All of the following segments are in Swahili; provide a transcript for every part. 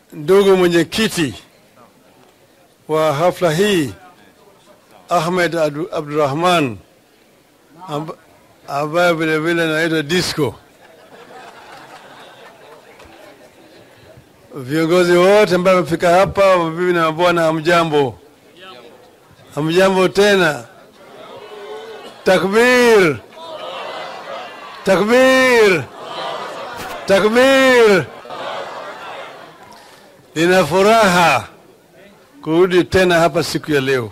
ndugu mwenyekiti wa hafla hii Ahmed Abdurrahman ambaye vile vile anaitwa Disco, viongozi wote ambao wamefika hapa, mabibi na mabwana, hamjambo. Hamjambo tena. Takbir, takbir, takbir. Nina furaha kurudi tena hapa siku ya leo.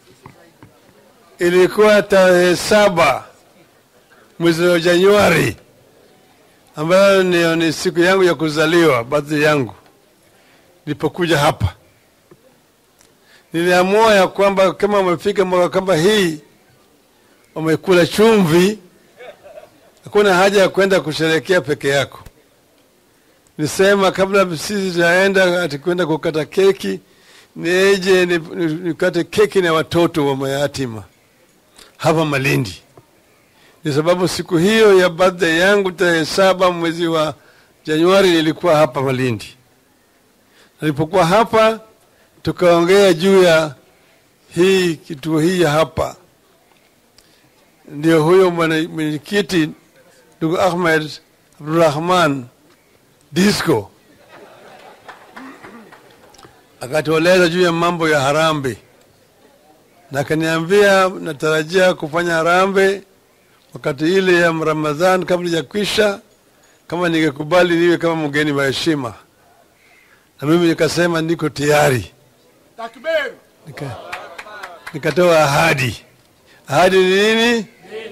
Ilikuwa tarehe 7 mwezi wa Januari, ambayo ni siku yangu ya kuzaliwa, birthday yangu. Nilipokuja hapa niliamua ya kwamba kama umefika mwaka kama hii, umekula chumvi, hakuna haja ya kwenda kusherehekea peke yako. Nisema kabla sisi tunaenda atikwenda kukata keki, nije nikate keki na watoto wa mayatima hapa Malindi. Ni sababu siku hiyo ya birthday yangu tarehe 7 mwezi wa Januari nilikuwa hapa Malindi. Nilipokuwa hapa tukaongea juu ya hii kituo hii hapa. Ndio huyo mwenyekiti ndugu Ahmed Abdurrahman Disco akatueleza juu ya mambo ya harambee, na akaniambia natarajia kufanya harambee wakati ile ya Ramadhan kabla ya kwisha, kama ningekubali niwe kama mgeni wa heshima. Na mimi nikasema niko tayari. Takbir. Nikatoa ahadi. Ahadi ni nini?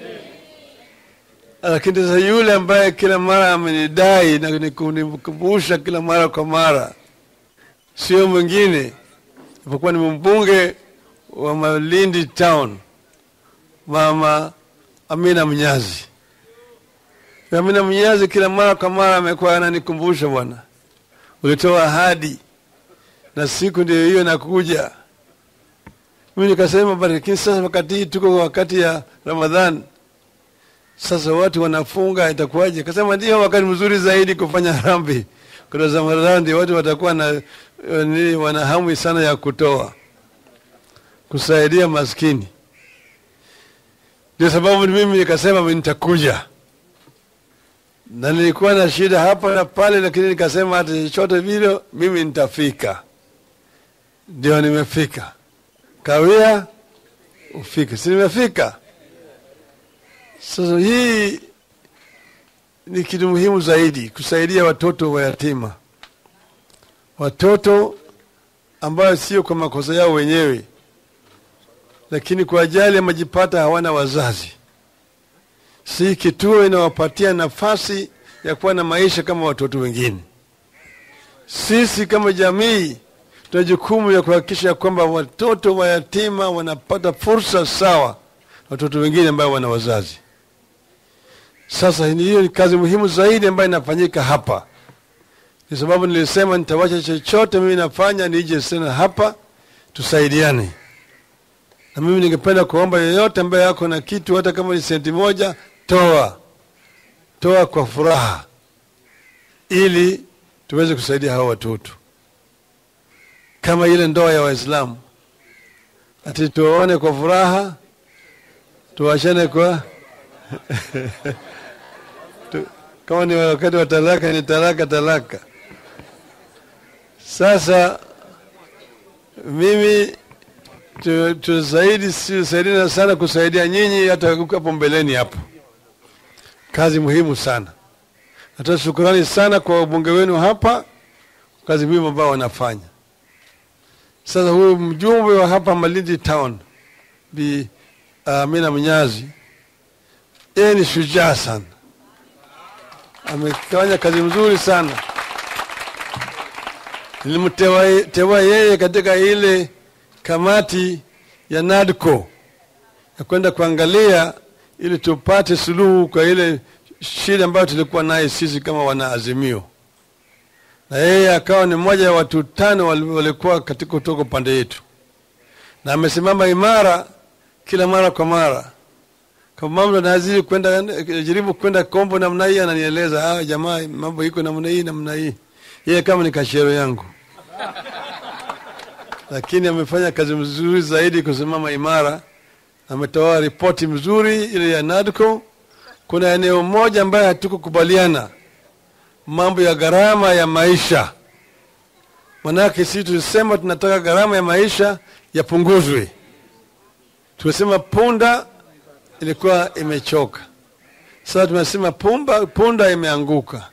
Lakini sasa yule ambaye kila mara amenidai na kunikumbusha kila mara kwa mara, sio mwingine isipokuwa ni mbunge wa Malindi Town, Mama Amina Mnyazi. Amina Mnyazi kila mara kwa mara amekuwa ananikumbusha, bwana, ulitoa ahadi na siku ndio hiyo nakuja. Mimi nikasema lakini sasa wakati tuko wakati ya Ramadhan, sasa watu wanafunga, itakuwaje? Akasema ndio wakati mzuri zaidi kufanya harambee. Kwa Ramadhan ndio watu watakuwa na wana hamu sana ya kutoa, kusaidia maskini. Ndio sababu mimi nikasema mimi nitakuja. Na nilikuwa na shida hapa na pale, lakini nikasema hata chochote vile mimi nitafika. Ndio nimefika. Kawia ufike. Si nimefika. Sasa hii ni kitu muhimu zaidi, kusaidia watoto wa yatima. Watoto ambao sio kwa makosa yao wenyewe, lakini kwa ajili ya majipata hawana wazazi. Si kituo inawapatia nafasi ya kuwa na maisha kama watoto wengine. Sisi kama jamii tuna jukumu ya kuhakikisha kwamba watoto wa yatima wanapata fursa sawa watoto wengine ambao wana wazazi. Sasa hiyo ni kazi muhimu zaidi ambayo inafanyika hapa. Kwa sababu nilisema nitawacha chochote mimi nafanya nije tena hapa tusaidiane. Na mimi ningependa kuomba yeyote ambaye yako na kitu, hata kama ni senti moja, toa kwa furaha, ili tuweze kusaidia hawa watoto. Kama ile ndoa ya Waislamu, ati tuone kwa furaha, tuachane kwa kama ni wakati wa talaka ni talaka. Sasa mimi tusaidie sana kusaidia nyinyi hata hapo mbeleni hapo. Kazi muhimu sana. Hata shukrani sana kwa wabunge wenu hapa, kazi muhimu ambao wanafanya. Sasa huyu mjumbe wa hapa Malindi Town, Bi Amina Mnyazi, yeye ni shujaa sana. Amefanya kazi nzuri sana. Nilimteua yeye katika ile kamati ya NADCO ya kwenda kuangalia ili tupate suluhu kwa ile shida ambayo tulikuwa naye sisi kama wanaazimio. Na yeye akawa ni mmoja wa watu 5 walikuwa katika kutoka pande yetu. Na amesimama imara kila mara kwa mara. Kama mambo nazidi kwenda jaribu kwenda kombo namna hii, ananieleza jamaa mambo iko namna hii. Yeye kama ni kashero yangu. lakini amefanya kazi mzuri zaidi kusimama imara. Ametoa ripoti mzuri ile ya NADCO. Kuna eneo moja ambayo hatukukubaliana, mambo ya gharama ya maisha. Manake sisi tulisema tunataka gharama ya maisha yapunguzwe. Tumesema punda ilikuwa imechoka. Sasa tumesema punda imeanguka.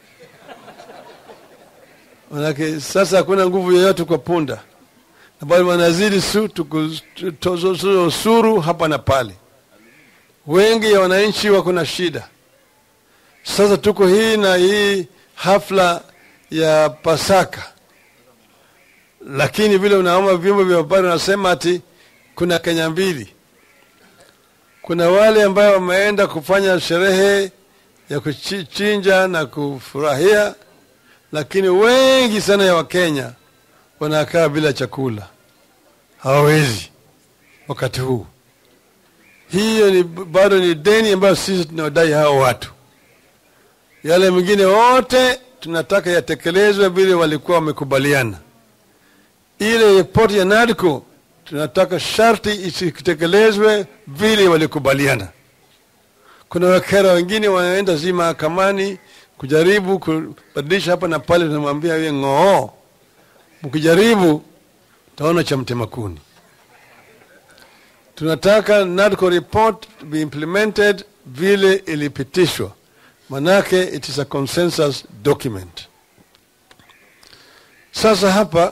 Manake sasa hakuna nguvu yoyote kwa punda. Na bali wanazidi tozo usuru hapa na pale. Wengi ya wananchi wako na shida. Sasa tuko hii na hii hafla ya Pasaka. Lakini vile unaona vyombo vya habari wanasema ati kuna Kenya mbili. Kuna wale ambao wameenda kufanya sherehe ya kuchinja na kufurahia, lakini wengi sana ya Wakenya wanakaa bila chakula. Hawawezi wakati huu. Hiyo ni bado ni deni ambayo sisi tunawadai hao watu. Yale mengine wote tunataka yatekelezwe vile walikuwa wamekubaliana. Ile ripoti ya NADCO tunataka sharti isitekelezwe vile walikubaliana. Kuna wakera wengine wanaenda mahakamani kujaribu kubadilisha hapa na pale, tunamwambia yeye ng'oo. Mkijaribu taona cha mtema kuni. Tunataka NADCO report be implemented vile ilipitishwa. Manake it is a consensus document. Sasa hapa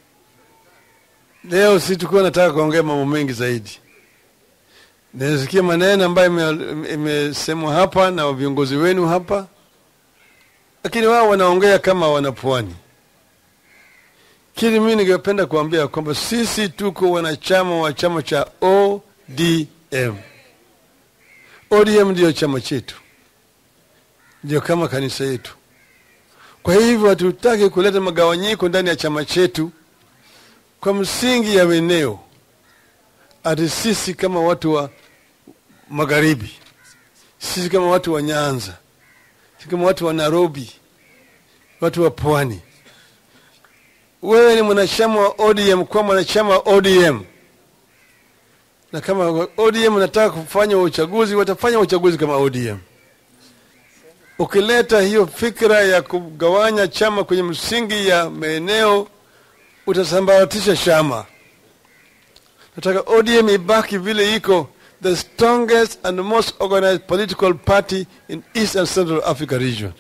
leo sisi tulikuwa nataka kuongea mambo mengi zaidi. Nasikia maneno ambayo imesemwa hapa na viongozi wenu hapa. Lakini wao wanaongea kama wanapwani. Kile mimi ningependa kuambia kwamba sisi tuko wanachama wa chama cha ODM. ODM ndio chama chetu. Ndio kama kanisa yetu. Kwa hivyo hatutaki kuleta magawanyiko ndani ya chama chetu kwa msingi ya weneo. Ati sisi kama watu wa magharibi, sisi kama watu wa Nyanza, sisi kama watu wa Nairobi, watu wa pwani. Wewe ni mwanachama wa ODM kwa mwanachama wa ODM. Na kama ODM unataka kufanya uchaguzi, watafanya uchaguzi kama ODM. Ukileta hiyo fikra ya kugawanya chama kwenye msingi ya maeneo, utasambaratisha chama. Nataka ODM ibaki vile iko, the strongest and most organized political party in East and Central Africa region.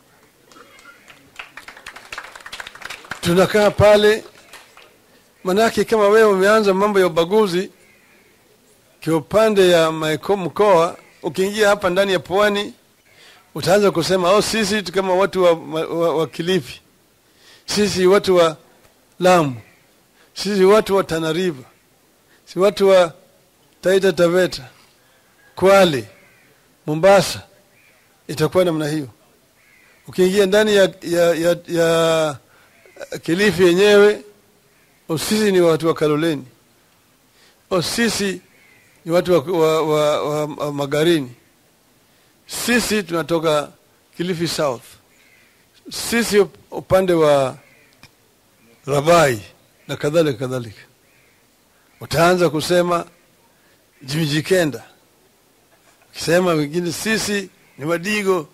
Tunakaa pale, manake kama wewe umeanza mambo ya ubaguzi kiupande ya mkoa, ukiingia hapa ndani ya pwani utaanza kusema sisi kama watu wa Kilifi, sisi watu wa Lamu, sisi watu wa Tana River, sisi watu wa Taita Taveta, Kwale, Mombasa. Itakuwa namna hiyo. Ukiingia ndani ya Kilifi yenyewe, sisi ni watu wa Kaloleni, sisi ni watu wa Magarini, sisi tunatoka Kilifi South, sisi upande wa Rabai na kadhalika. Utaanza kusema Jimijikenda, ukisema wengine sisi ni Wadigo,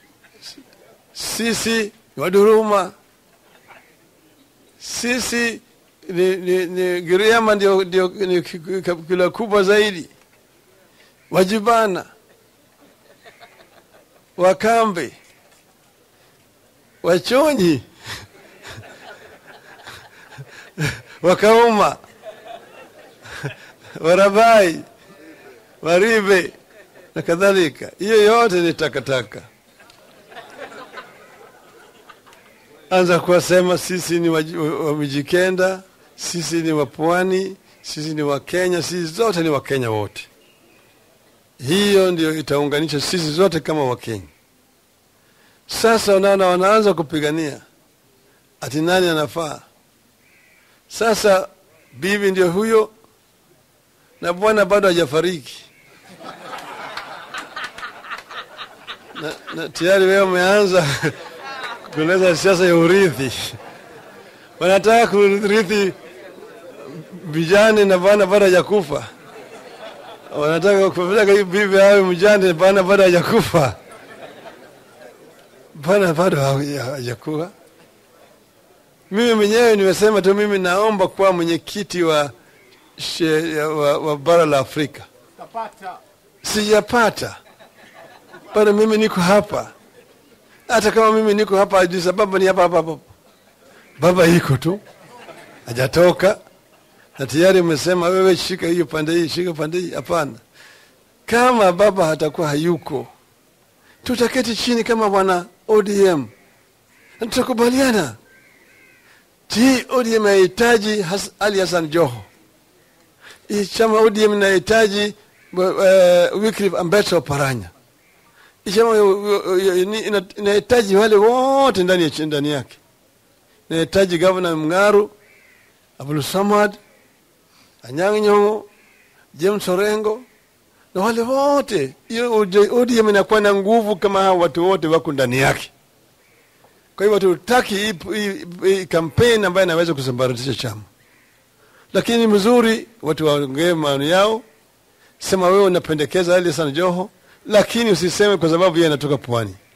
sisi ni Waduruma, sisi ni Giriama ndio kila kubwa zaidi, Wajibana, Wakambe, Wachonyi, Wakauma, Warabai, Waribe na kadhalika. Hiyo yote ni takataka. Anza kuwasema sisi ni Wamijikenda, sisi ni Wapwani, sisi ni Wakenya, sisi zote ni Wakenya wote. Hiyo ndio itaunganisha sisi zote kama Wakenya. Sasa wanaanza kupigania ati nani anafaa. Sasa bibi ndio huyo na bwana bado hajafariki. na tayari wewe umeanza kuleta siasa ya urithi. wanataka kurithi vijana na bana baada ya kufa. Wanataka kupeleka bibi awe mjane bana baada ya kufa. Bana bado hajakuwa. Mimi mwenyewe nimesema tu mimi naomba kuwa mwenyekiti wa bara la Afrika. Sijapata. Bado mimi niko hapa. Hata kama mimi niko hapa juu sababu ni hapa. Baba yuko tu. Hajatoka. Na tayari umesema wewe shika hiyo pande hii, shika pande hii. Hapana. Kama baba hatakuwa hayuko, tutaketi chini kama wana ODM. Na tutakubaliana. ODM inahitaji Ali Hassan Joho. Chama ODM inahitaji Wycliffe Ambetsa Oparanya. Chama inahitaji wale wote ndani yake. Inahitaji Governor Mngaru, Abdul Samad, Anyang' Nyong'o, James Orengo, na wale wote. ODM inakuwa na nguvu kama hao watu wote wako ndani yake. Kwa hivyo tutaki hii campaign ambayo inaweza kusambaratisha chama. Lakini mzuri watu waongee maoni yao. Sema wewe unapendekeza Ali Hassan Joho, lakini usiseme kwa sababu yeye anatoka Pwani.